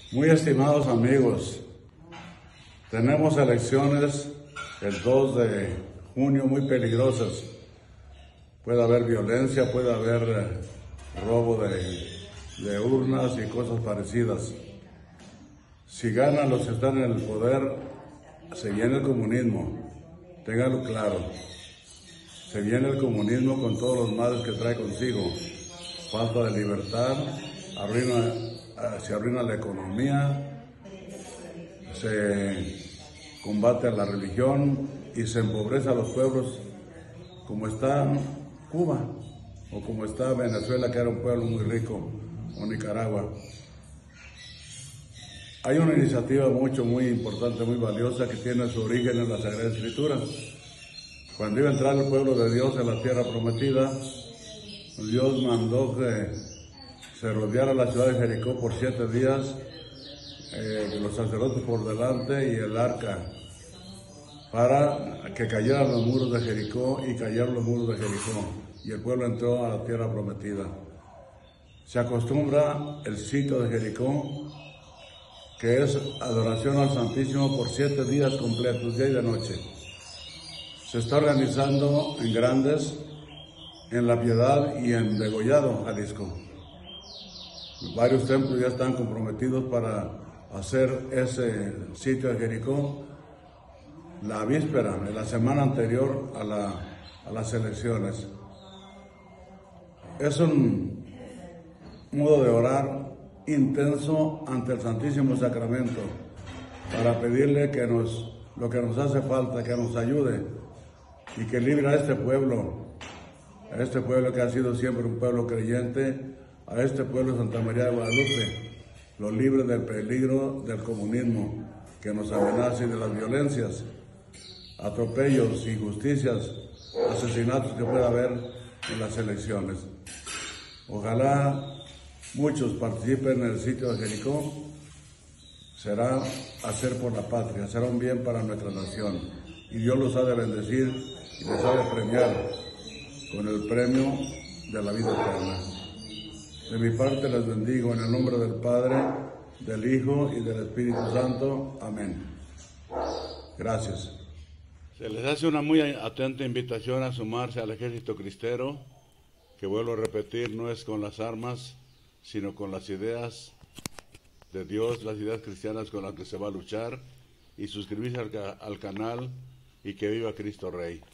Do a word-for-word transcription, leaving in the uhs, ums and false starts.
Muy estimados amigos, tenemos elecciones el dos de junio muy peligrosas. Puede haber violencia, puede haber eh, robo de, de urnas y cosas parecidas. Si ganan los que están en el poder, se viene el comunismo, ténganlo claro. Se viene el comunismo con todos los males que trae consigo. Falta de libertad, arruina, se arruina la economía, se combate a la religión y se empobrece a los pueblos como está Cuba o como está Venezuela, que era un pueblo muy rico, o Nicaragua. Hay una iniciativa mucho, muy importante, muy valiosa, que tiene su origen en la Sagrada Escritura. Cuando iba a entrar el pueblo de Dios en la tierra prometida, Dios mandó que se rodeara la ciudad de Jericó por siete días, eh, los sacerdotes por delante y el arca, para que cayeran los muros de Jericó, y cayeron los muros de Jericó, y el pueblo entró a la tierra prometida. Se acostumbra el sitio de Jericó, que es adoración al Santísimo por siete días completos, día y de noche. Se está organizando en Grandes, en La Piedad y en Degollado, Jalisco. Varios templos ya están comprometidos para hacer ese sitio de Jericó la víspera, en la semana anterior a, la, a las elecciones. Es un modo de orar intenso ante el Santísimo Sacramento para pedirle que nos, lo que nos hace falta, que nos ayude y que libre a este pueblo, a este pueblo que ha sido siempre un pueblo creyente, a este pueblo de Santa María de Guadalupe, lo libre del peligro del comunismo que nos amenaza y de las violencias, atropellos, injusticias, asesinatos que pueda haber en las elecciones. Ojalá muchos participen en el sitio de Jericó. Será hacer por la patria, será un bien para nuestra nación, y Dios los ha de bendecir y les ha de premiar con el premio de la vida eterna. De mi parte les bendigo en el nombre del Padre, del Hijo y del Espíritu Santo. Amén. Gracias. Se les hace una muy atenta invitación a sumarse al ejército cristero, que vuelvo a repetir, no es con las armas, sino con las ideas de Dios, las ideas cristianas con las que se va a luchar, y suscribirse al, al canal, y que viva Cristo Rey.